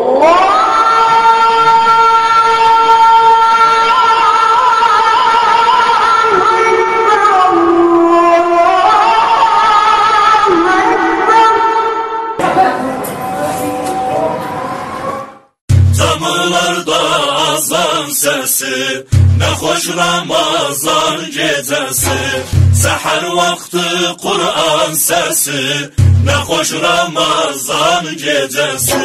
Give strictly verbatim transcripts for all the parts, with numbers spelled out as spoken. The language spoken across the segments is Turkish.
Damılarda azan sesi, ne hoş Ramazan gecesi. Seher vakti Kur'an sesi, ne hoş Ramazan gecesi.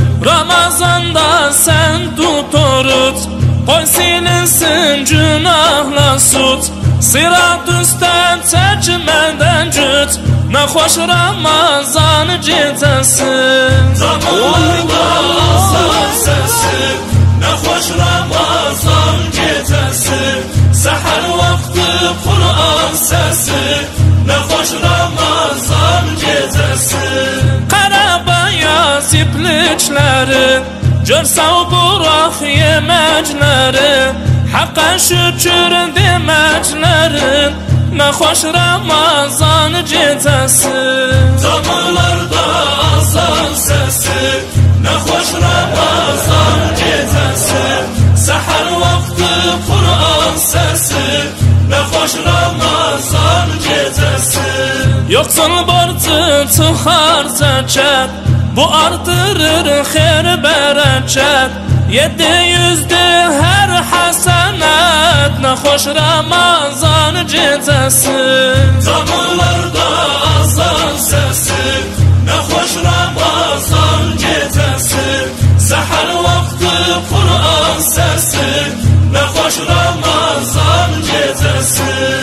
Ramazanda sen tut orut, koy silinsin günahla sut. Sırat üstten çekmeden cüt, ne hoş Ramazan gecesi. Damılarda azan sesi, ne hoş Ramazan gecesi. Seher vakti Kur'an sesi, ne hoş Ramazan gecesi. Karabeyaz iplikleri, görsev bırak yemekleri. Hakka şükür demeklerin, ne hoş Ramazan gecesi. Damılarda azan sesi, ne hoş Ramazan gecesi. Seher vakti Kur'an sesi, ne hoş Ramazan gecesi. Yoksul borcu çıkar zekat, bu artırır her bereket. Yedi yüzdü her hasenet, ne hoş Ramazan gecesi. Damılarda azan sesi, ne hoş Ramazan gecesi. Seher vakti Kur'an sesi, ne hoş Ramazan gecesi.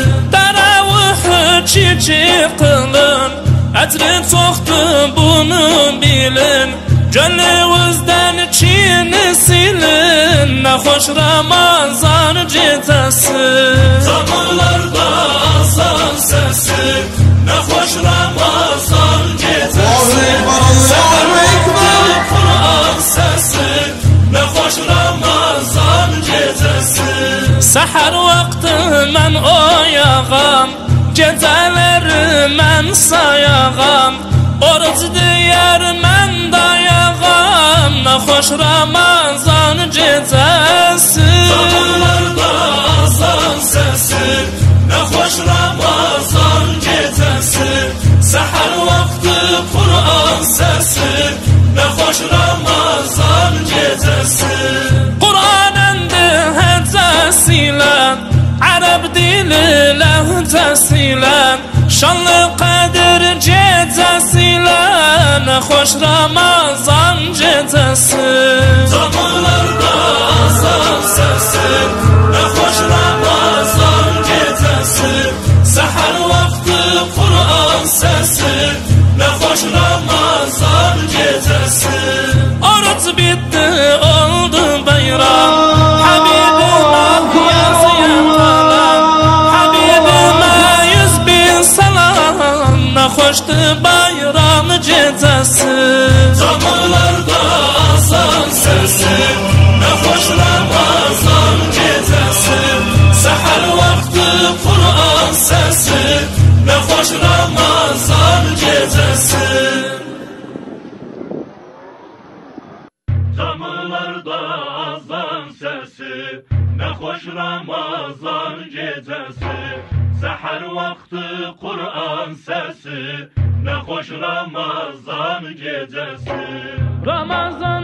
Teravih çiçi kılın, etri çoktu bunu bilin. Gönlünüzden çiğni silin, ne hoş Ramazan gecesi. Damılarda azan sesi, ne hoş Ramazan gecesi. Seher vakti Kur'an sesi, ne hoş Ramazan gecesi. Seher vakti mən oyağam, geceleri mən sayağam. Oruç diyər mən dayağam, ne hoş Ramazan gecesi. Damılarda azan sesi, ne hoş Ramazan gecesi. Seher vakti Kur'an sesi, ne hoş Ramazan gecesi. Kur'an endi hecesiyle, Arap dili lehcesiyle. Şanlı Kadir gecesiyle, ne hoş Ramazan gecesi. Damılarda azan sesi, ne hoş Ramazan gecesi. Seher vakti Kur'an sesi, ne hoş Ramazan gecesi. Oruç bitti oldu bayram, Habibime yazıyan kalam. Habibime yüz bin selam, ne hoştu bayram gecesi. Damılarda azan sesi, ne hoş Ramazan gecesi. Seher vakti Kur'an sesi, ne hoş Ramazan gecesi. Damılarda azan sesi, ne hoş Ramazan gecesi. Seher vakti Kur'an sesi, ne hoş Ramazan gecesi. Ramazan